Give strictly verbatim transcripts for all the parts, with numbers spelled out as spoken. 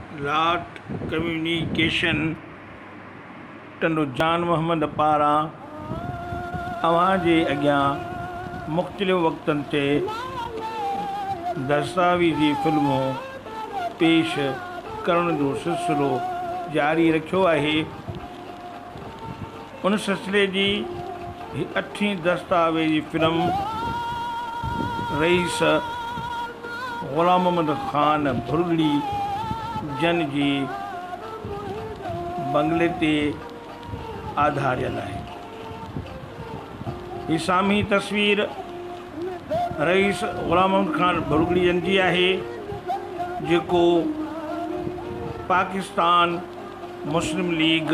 लाट communication Tando जान मोहम्मद पारां अवां जे अॻियां मुख़्तलिफ़ वक़्तनि ते दस्तावेज़ी फ़िल्मूं पेश करण जो सिलसिलो जारी रखियो आहे। उन सिलसिले जी अठी दस्तावेज़ी फ़िल्म रईस ग़ुलाम मोहम्मद ख़ान भुरगड़ी जन जी बंगले ते आधारियल आहे। ही सामी तस्वीर रईस ग़ुलाम मोहम्मद ख़ान भुरगड़ी जन जी आहे, जेको पाकिस्तान मुस्लिम लीग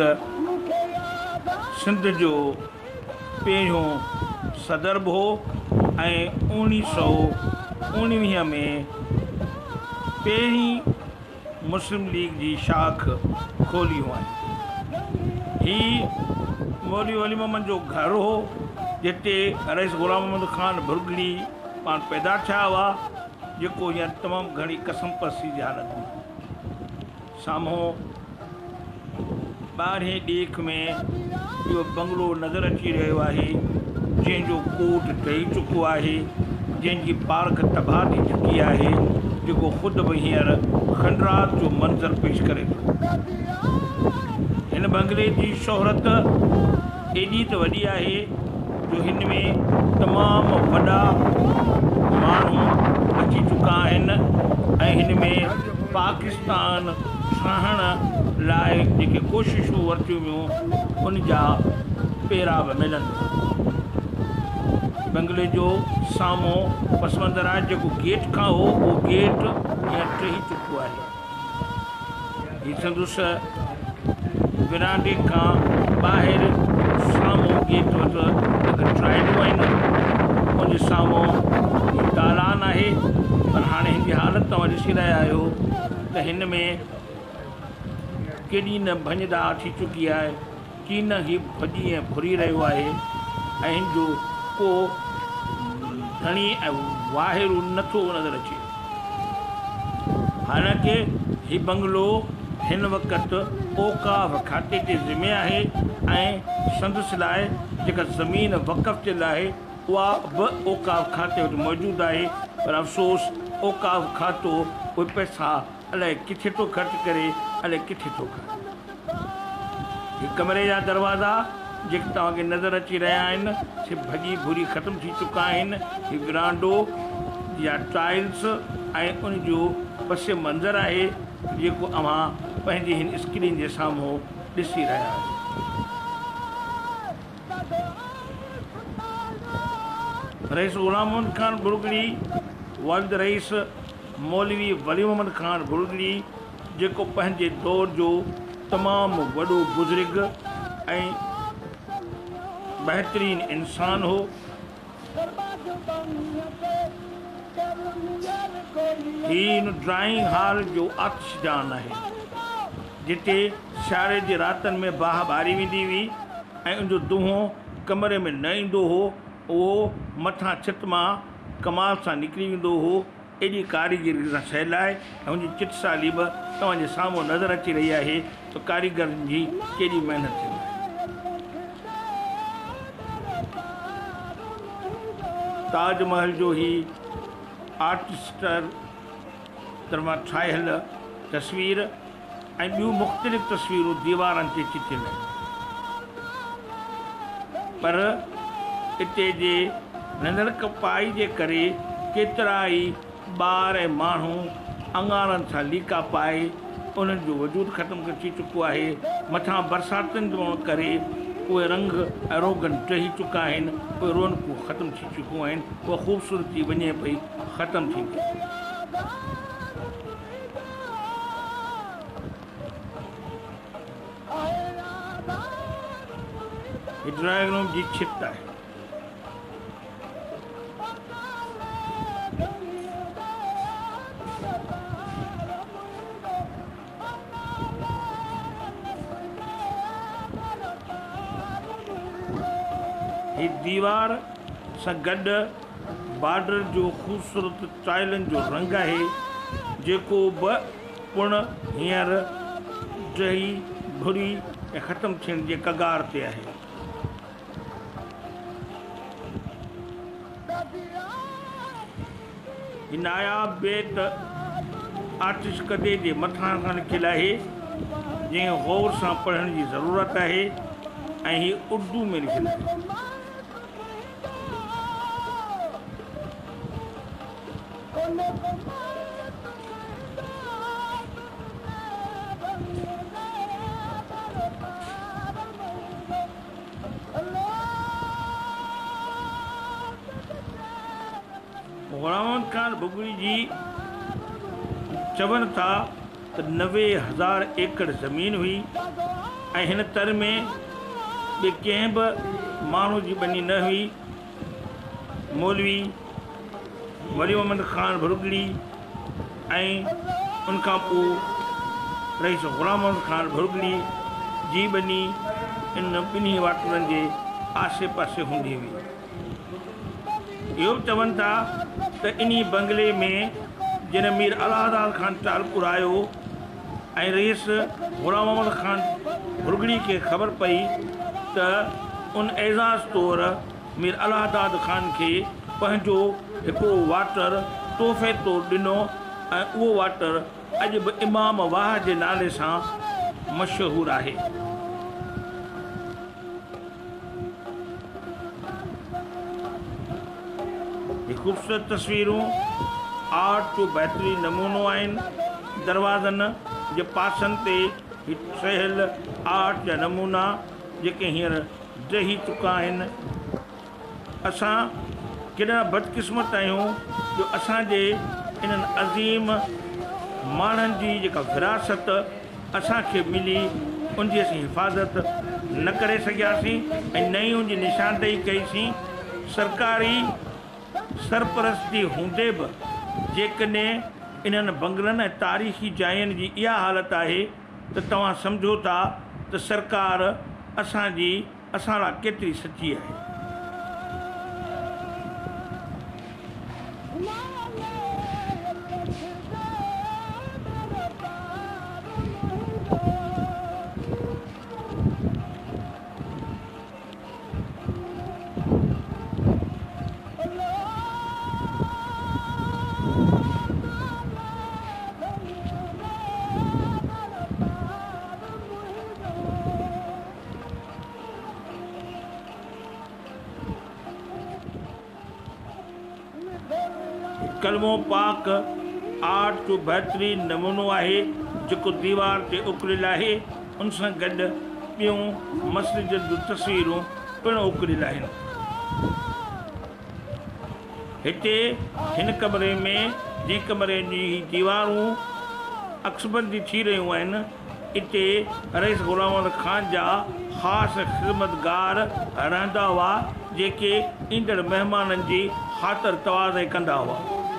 सिंध जो पहिरियों सदर बि हो ऐं उणिवीह सौ उणिवीह में पहिरीं मुस्लिम लीग जी शाख खोलियूं आहिनि। ही मौलवी वली मोहम्मद जो घर हो, जिते रईस ग़ुलाम मोहम्मद ख़ान भुरगड़ी पाण पैदा थिया हुआ, जेको हींअर तमामु घणी कसम पसी जी हालत में। साम्हूं ॿारहें ॾेख में इहो बंगलो नज़र अची रहियो आहे, जंहिंजो कोट ठही चुको आहे, जंहिंजी पार्क तबाह थी चुकी आहे, जेको ख़ुदि बि हींअर खंडरात जो मंज़र पेश करे थो। हिन बंगले जी शोहरत एॾी त वॾी आहे जो हिन में तमामु वॾा माण्हू अची चुका आहिनि ऐं हिन में पाकिस्तान ठाहिण लाइ जेके कोशिशूं वरितियूं हुयूं उन जा पेरा बि मिलनि। बंगले जो साम्हूं पसमंज़र आहे, जेको गेट खां हो उहो गेट हींअर ठही चुको आहे। हीअ संदुसि विरांडे खां ॿाहिरि साम्हूं गेट वटि हिकु ट्राइलियूं आहिनि, उनजे साम्हूं दालान आहे। पर हाणे हिन जी हालत तव्हां ॾिसी रहिया आहियो त हिन में केॾी न भञदार थी चुकी आहे, की न ही भॼी ऐं फुरी रहियो आहे ऐं हिन जो को घणी ऐं वाहिरो नथो नज़र अचे। हालांकि ही बंगलो हिन वक़्तु औकाफ़ खाते जे ज़िमे आहे ऐं संदसि लाइ जेका ज़मीन वक़फ़ थियल आहे उहा बि औकाफ़ खाते वटि मौजूदु आहे। पर अफ़सोस औकाफ़ खातो उहे पैसा अलाए किथे थो ख़र्चु करे, अलाए किथे थो करे। हीअ कमरे जा दरवाज़ा जेके तव्हांखे नज़र अची रहिया आहिनि से भॼी भुरी ख़तमु थी चुका आहिनि। हीअ विरांडो या टाइल्स ऐं उनजो पस मंज़र आहे, जेको अव्हां पंहिंजी हिन स्क्रीन जे साम्हूं ॾिसी रहिया आहियो। रईस ग़ुलाम मोहम्मद ख़ान भुरगड़ी वालिद रईस मौलवी वली मोहम्मद ख़ान भुरगड़ी, जेको पंहिंजे दौर जो तमामु वॾो बुज़ुर्ग ऐं बहितरीन इंसान हो। हीउ ड्राइंग हॉल जो आतिशदान आहे, जिते सियारे जे रातनि में बाह ॿारी वेंदी हुई ऐं उनजो दूंहों कमरे में न ईंदो हो, उहो मथां छित मां कमाल सां निकिरी वेंदो हो। एॾी कारीगरी सां ठहियल आहे ऐं उनजी चिटसाली बि तव्हांजे साम्हूं नज़र अची रही आहे त कारीगरनि जी केॾी महिनत थी आहे। ताजमहल जो ही आर्टिस्ट तर्फ़ां ठाहियल तस्वीर ऐं ॿियूं मुख़्तलिफ़ तस्वीरूं दीवारनि ते चिटियल आहिनि। पर हिते जे नंढड़ कपाई जे करे केतिरा ई ॿार ऐं माण्हू अंगारनि सां लीका पाए उन्हनि जो वजूद ख़तमु थी चुको आहे। मथां बरसातुनि जो करे उहे रंग ऐं रोगन टही चुका आहिनि, उहे रौनकूं ख़तमु थी चुकियूं आहिनि, उहा ख़ूबसूरती वञे पई ख़तमु थींदी। हीअ ड्राइंग रूम जी छित आहे। ही दीवार सां गॾु बॉर्डर जो ख़ूबसूरत टाइलनि जो रंग आहे, जेको बि पुण हींअर जही भुरी ऐं ख़तम थियण जे कगार ते आहे। ही नायाब बेत आतिश कदे जे मथां खां लिखियलु आहे, जंहिं गौर सां पढ़ण जी ज़रूरत आहे ऐं ही उर्दू में लिखियलु आहे। गुलाम अहमद खान भुॻड़ी जी चवनि था त नवे हज़ार एकड़ ज़मीन हुई ऐं हिन तर में ॿिए कंहिं बि माण्हू जी ॿनी न हुई। मौलवी मरियम अहमद खान भुॻड़ी ऐं उनखां पोइ रईस गुलाम अहमद खान भुॻड़ी जी ॿनी इन ॿिन्ही वाटरनि जे आसे पासे हूंदी हुई। इहो बि चवनि था त इन्ही बंगले में जिन मीर अलाहदाद खान तालपुर आयो ऐं रईस गुलाम अहमद खान भुॻड़ी खे ख़बर पई त उन एज़ाज़ तौर मीर अलाहदाद खान खे पंहिंजो हिकिड़ो वाटर तोहफ़े तौरु ॾिनो ऐं उहो वाटर अॼु बि इमाम वाह जे नाले सां मशहूरु आहे। ख़ूबसूरत तस्वीरूं आर्ट जो बहितरीन नमूनो आहिनि। दरवाज़नि जे पासनि ते ठहियल आर्ट जा नमूना जेके हींअर ॾही चुका आहिनि। असां केॾा बदकिस्मत आहियूं जो असांजे इन्हनि अज़ीम माण्हुनि जी जेका विरासत असांखे मिली उनजी असीं हिफ़ाज़त न करे सघियासीं ऐं नई जी निशानदेही कईसीं। सरकारी सरपरस्ती हूंदे बि जेकॾहिं इन्हनि बंगलनि ऐं तारीख़ी जायुनि जी इहा हालत आहे त तव्हां सम्झो था त सरकार असांजी असां लाइ केतिरी सची आहे। कलमो पाक आर्ट जो बहितरीन नमूनो आहे जेको दीवार ते उकरियल आहे। उन सां गॾु ॿियूं मस्जिद जूं तस्वीरूं पिणु उकरियल आहिनि। हिते हिन कमरे में जंहिं कमरे जी दीवारूं अक्सबंदी थी रहियूं आहिनि, इते रईस गुलाम अहमद खान जा ख़ासि ख़िदमतगार रहंदा हुआ जेके ईंदड़ महिमाननि जी ख़ातिर तवाज़े कंदा हुआ।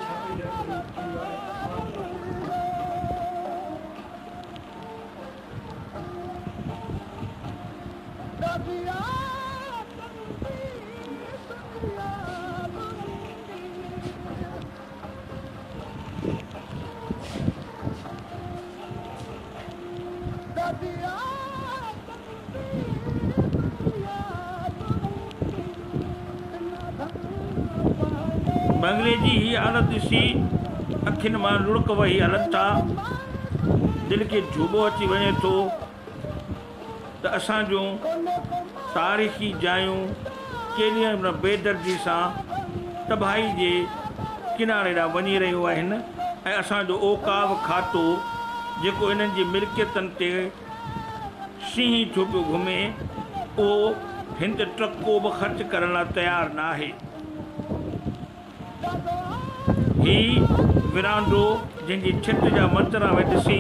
बंगले जी ही हालत ॾिसी अखियुनि मां लुड़क वही हलनि था, दिलि खे झूबो अची वञे थो त असां जूं तारीख़ी जायूं केॾी न बेदर्जी सां तबाही जे किनारे ॾांहुं वञी रहियूं आहिनि ऐं असांजो ओकाब खातो जेको इन्हनि जी मिल्कियतनि ते शींहं थियो पियो घुमे उहो हिन ते ट्रको बि ख़र्च करण लाइ तयारु न आहे। ही विरांडो जंहिंजी छित जा मंतरा में ॾिसी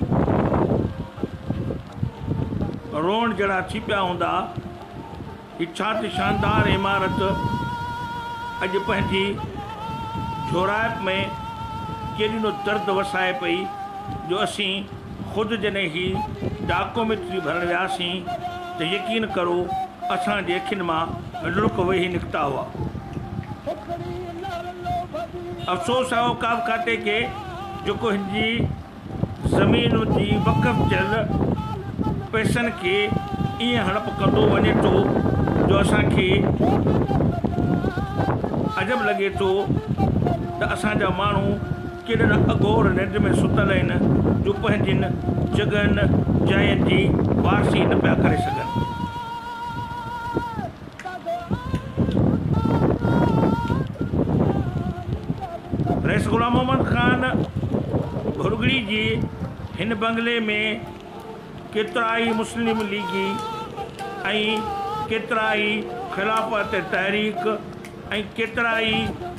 रोअण जहिड़ा थी पिया हूंदा। ही छा त शानदार इमारत अॼु पंहिंजी जोराइप में केॾी न दर्द वसाए पई जो असीं ख़ुदि जॾहिं ही डॉक्यूमेंट्री भरण वियासीं त यकीन करो असांजे अखियुनि मां लुड़क वेही निकिता हुआ। अफ़सोस आहे ओकाब खाते खे जेको हिन जी ज़मीन जी वक़फ़ थियल पैसनि खे ईअं हड़प कंदो वञे थो जो असांखे अजब लॻे थो त असांजा माण्हू केॾा अघोर निंड में सुतल आहिनि जो पंहिंजनि जॻहनि जाइनि जी वारसी न पिया करे सघनि। रईस ग़ुलाम मोहम्मद ख़ान भुरगड़ी जी हिन बंगले में केतिरा ई मुस्लिम लीगी ऐं केतिरा ई ख़िलाफ़त तहरीक ऐं केतिरा ई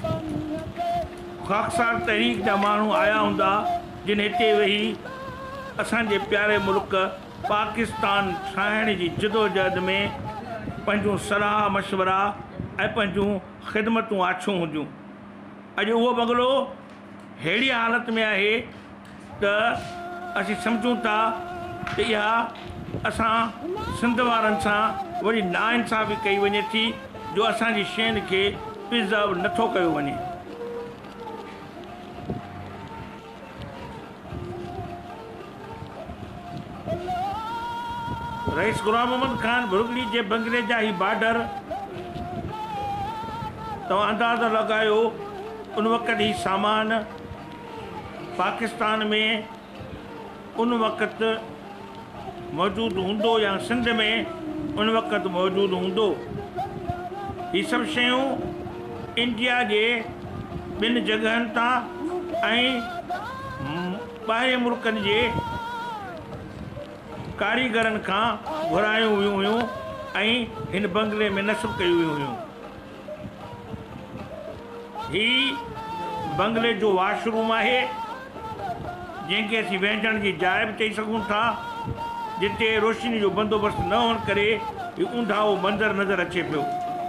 ख़ाकसार तहरीक जा माण्हू आया हूंदा जिन हिते वेही असांजे प्यारे मुल्क पाकिस्तान ठाहिण जी जदोजहद में पंहिंजूं सलाह मशवरा ऐं पंहिंजूं ख़िदमतूं आछियूं हुजूं। अॼु उहो बंगलो अहिड़ी हालत में आहे त असीं सम्झूं था त इहा असां सिंध वारनि सां वरी नाइंसाफ़ी कई वञे थी जो असांजी शयुनि खे प्रिज़र्व नथो कयो वञे। रईस ग़ुलाम मोहम्मद ख़ान भुरगड़ी जे बंगले जा ही बॉर्डर तव्हां अंदाज़ो लॻायो उन वक़्तु ही सामान पाकिस्तान में उन वक़्तु मौजूदु हूंदो या सिंध में उन वक़्तु मौजूदु हूंदो। ही सभु शयूं इंडिया जे ॿिनि जॻहनि तां ऐं ॿाहिरि मुल्कनि जे कारीगरनि खां घुरायूं वियूं हुयूं ऐं हिन बंगले में नस्ब कयूं वियूं हुयूं। ही बंगले जो वॉशरूम आहे जंहिंखे असीं वेझण जी जाइ बि चई सघूं था, जिते रोशनी जो बंदोबस्तु न हुअण करे ही ऊंधाओ मंज़र नज़र अचे पियो।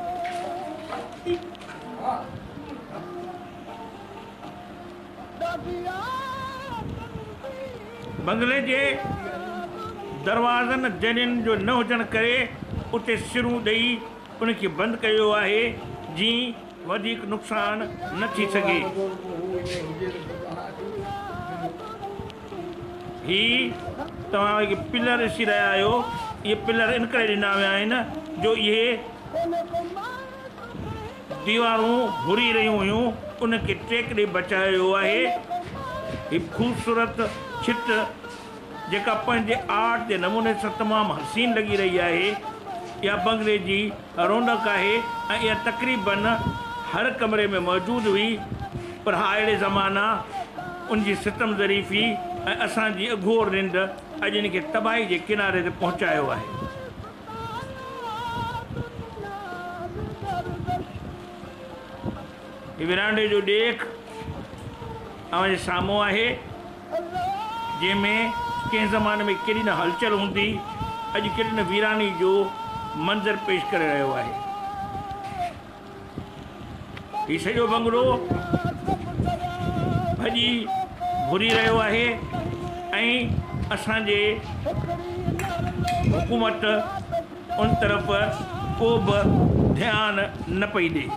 बंगले जे दरवाज़नि जरियुनि जो न हुजण करे उते सिरूं ॾेई उनखे बंदि कयो आहे जीअं वधीक नुक़सानु न थी सघे। ही तव्हां इहे पिलर ॾिसी रहिया आहियो, इहे पिलर इन करे ॾिना विया आहिनि जो इहे दीवारूं भुरी रहियूं हुयूं उनखे टेक ॾे बचायो आहे। ही ख़ूबसूरत छित जेका पंहिंजे आर्ट जे नमूने सां तमामु हसीन लॻी रही आहे, इहा बंगले जी रौनक आहे ऐं इहा तक़रीबन हर कमरे में मौजूदु हुई। पर हा अहिड़े ज़माना उनजी सितम ज़रीफ़ी ऐं असांजी अघोर निंड अॼु इनखे तबाही जे किनारे ते पहुचायो आहे। विरांडे जो ॾेख अव्हांजे साम्हूं आहे जंहिंमें कंहिं ज़माने में केॾी न हलचल हूंदी, अॼु केॾी न वीरानी जो मंज़र पेश करे रहियो आहे। हीउ सॼो बंगलो भॼी भुरी रहियो आहे ऐं असांजे हुकूमत उन तरफ़ को बि ध्यानु न पई ॾे।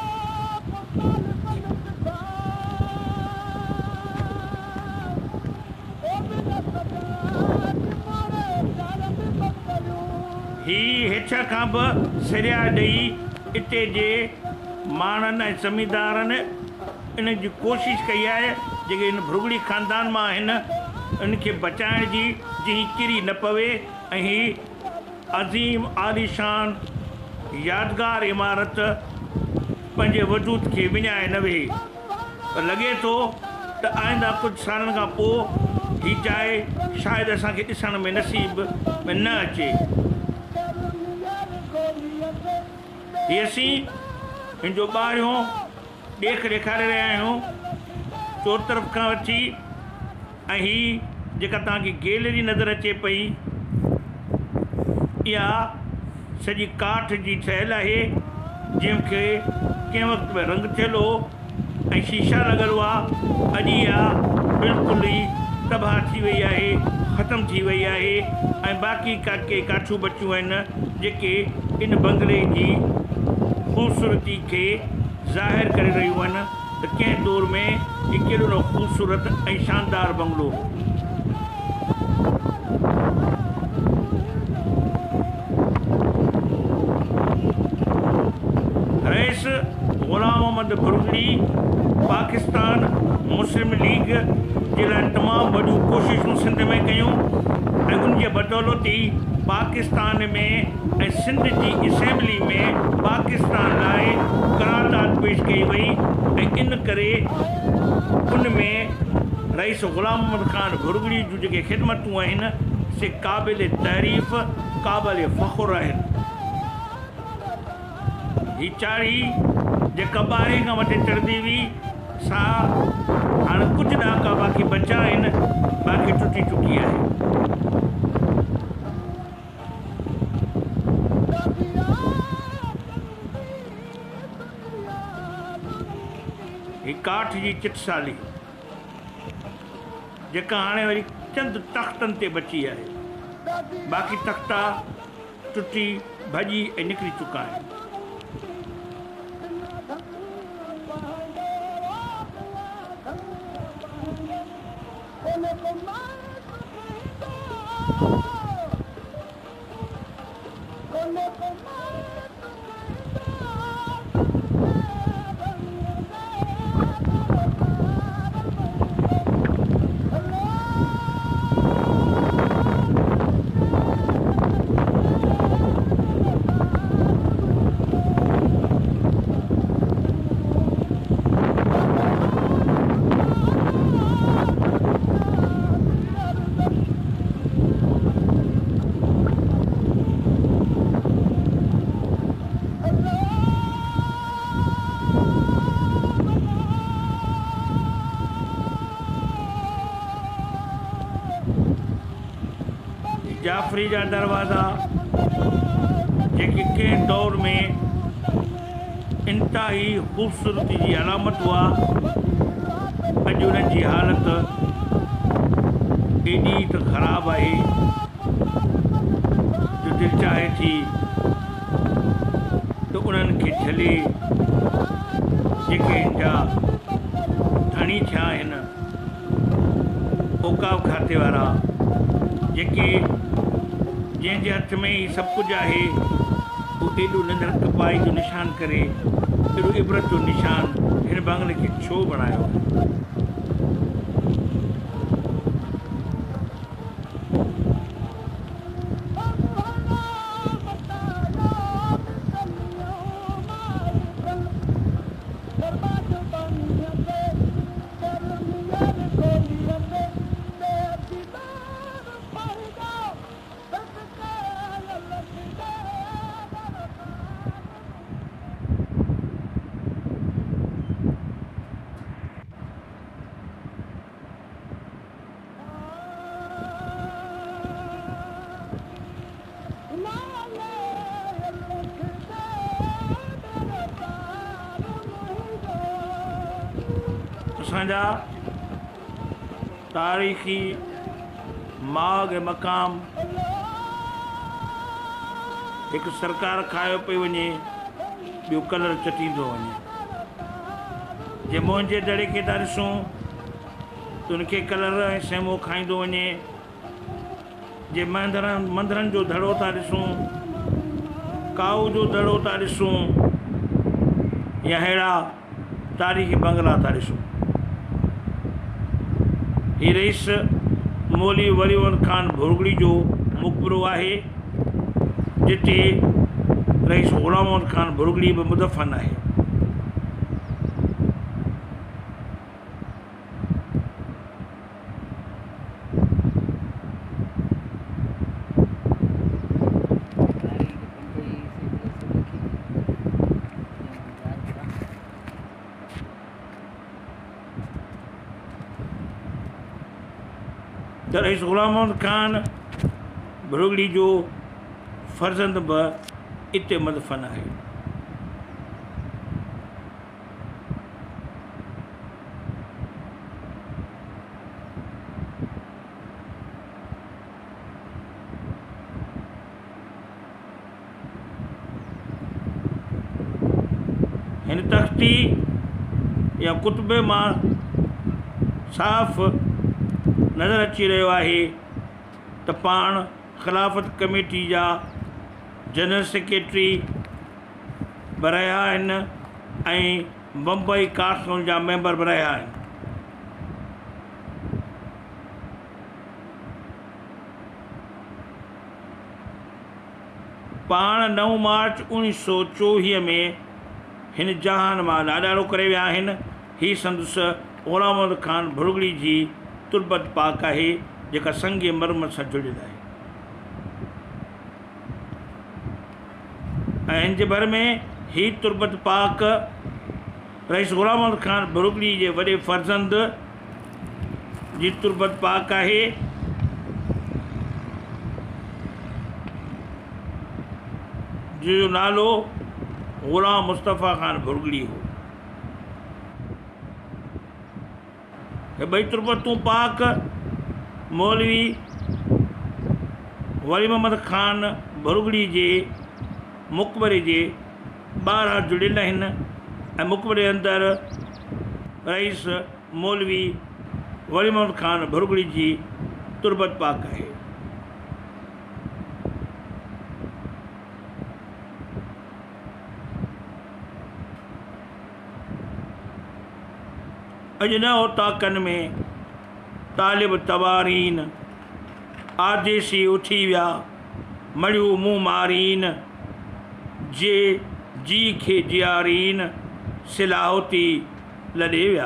ही हेठि खां बि सिरिया ॾेई इते जे माण्हुनि ऐं ज़मींदारनि इन जी कोशिशि कई आहे जेके इन भुरगड़ी ख़ानदान मां आहिनि इनखे बचाइण जी जीअं किरी न पवे ऐं ही अज़ीम आलीशान यादगार इमारत पंहिंजे वजूद खे विञाए न वेहे। पर लॻे थो त आईंदा कुझु सालनि खां पोइ ही जाइ शायदि असांखे ॾिसण में नसीब में न अचे। ही असीं हिन जो ॿाहिरियों ॾेख ॾेखारे रहिया आहियूं चोर तरफ़ खां वठी, ऐं हीअ जेका तव्हांखे गैलरी नज़र अचे पई इहा सॼी काठ जी ठहियल आहे जंहिंखे कंहिं वक़्त में रंग थियल हो ऐं शीशा लॻल हुआ। अॼु इहा बिल्कुलु ई तबाह थी वई आहे, ख़तमु थी वई आहे ऐं बाक़ी का के काठियूं बचियूं आहिनि जेके इन बंगले जी ख़ूबसूरती खे ज़ाहिर करे रहियूं आहिनि त कंहिं दौर में ही केॾो न ख़ूबसूरत ऐं शानदार बंगलो। अहमद भुरगड़ी पाकिस्तान मुस्लिम लीग जे लाइ तमामु वॾियूं कोशिशूं सिंध में कयूं ऐं उन जे बदौलत ई पाकिस्तान में ऐं सिंध जी असेंबली में पाकिस्तान लाइ करारदाद पेश कई वई ऐं इन करे उन में रईस ग़ुलाम मोहम्मद ख़ान भुरगड़ी जूं जेके ख़िदमतूं आहिनि से क़ाबिल तारीफ़ क़ाबिल फ़ख़ुरु आहिनि। ही चाढ़ी जेका ॿारहें खां मथे चढ़ंदी हुई सा हाणे कुझु ॾहाका बाक़ी बचा आहिनि, बाक़ी टुटी चुकी आहे। ही काठ जी चिटसाली जेका हाणे वरी चंद तख़्तनि ते बची आहे, बाक़ी तख़्ता टुटी भॼी ऐं निकिरी चुका आहिनि। जाफरी जा दरवाज़ा जेके कंहिं दौर में इंतहाई ख़ूबसूरती जी अलामत हुआ, अॼु उन्हनि जी हालत एॾी त ख़राबु आहे जो दिलि चाहे थी त उन्हनि खे झले जेके हिन जा धणी थिया आहिनि औकाब खाते वारा, जेके जंहिंजे हथ में ही सभु कुझु आहे, उहो एॾो नंढड़ कपाई जो निशान करे एॾो इबरत जो निशान हिन बंगले खे छो बणायो? असांजा तारीख़ी माग मक़ाम हिकु सरकार खायो पई वञे, ॿियो कलर चटींदो वञे। जे मुंहिंजे दड़े खे था ॾिसूं त उनखे कलर ऐं सेमो खाईंदो वञे। जे मंदरनि मंदरनि जो धड़ो था ॾिसूं, काऊ जो धड़ो था ॾिसूं, या अहिड़ा तारीख़ी बंगला था ॾिसूं। ही रईस मौलवी वलीउल ख़ान भुरगड़ी जो मक़बरो आहे, जिते रईस ग़ुलाम मोहम्मद ख़ान भुरगड़ी बि मुदफ़न आहे। त रईस ग़ुलाम मोहम्मद ख़ान भुरगड़ी जो फर्ज़ंद बि इते मदफ़न आहे। हिन तख़्ती या कुतुबे मां साफ़ नज़र अची रहियो आहे त पाण ख़िलाफ़त कमेटी जा जनरल सेक्रेटरी बि रहिया आहिनि ऐं बम्बई काउंसिल जा मेंबर बि रहिया आहिनि। पाण नव मार्च उणिवीह सौ चोवीह में हिन जहान मां लाॾारो करे विया आहिनि। हीअ संदसि ग़ुलाम अहमद ख़ान भुरगड़ी जी तुर्बत पाक आहे जेका संग मरमत सां जुड़ियल आहे। ऐं हिन जे भर में हीअ तुर्बत पाक रईस ग़ुलाम अहमद ख़ान भुरगड़ी जे वॾे फर्ज़ंद जी तुर्बत पाक आहे जो नालो ग़ुलाम मुस्तफ़ा ख़ान भुरगड़ी हो। हे ॿई तुर्बतूं पाक मौलवी वली मोहम्मद ख़ान भुरगड़ी जे मुक़बरे जे ॿाहिरां जुड़ियल आहिनि ऐं मुक़बरे अंदरि रईस मौलवी वली मोहम्मद ख़ान भुरगड़ी जी तुर्बत पाक आहे। अॼु न ओताकनि में तालिब तवारीन आदेसी उथी विया मड़ियूं मुंहुं मारीन जे जी खे जियारीन सिलाहोती लॾे विया।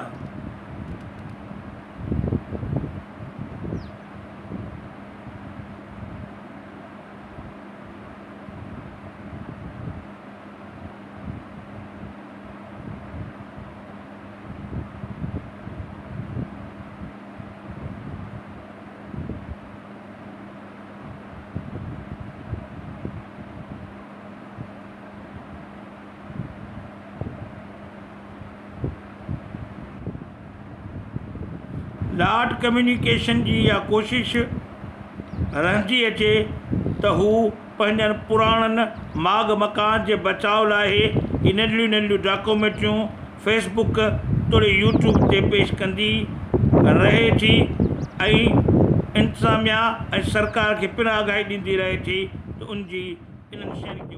लाट कम्युनिकेशन जी इहा कोशिश रहंदी अचे त हू पंहिंजनि पुराणनि माग मकान जे बचाव लाइ ही नंढियूं नंढियूं डॉक्यूमेंटियूं फेसबुक तोड़े यूट्यूब ते पेश कंदी रहे थी ऐं इंतिज़ामिया ऐं सरकार खे पिणु आगाही ॾींदी रहे थी त उनजी इन्हनि शयुनि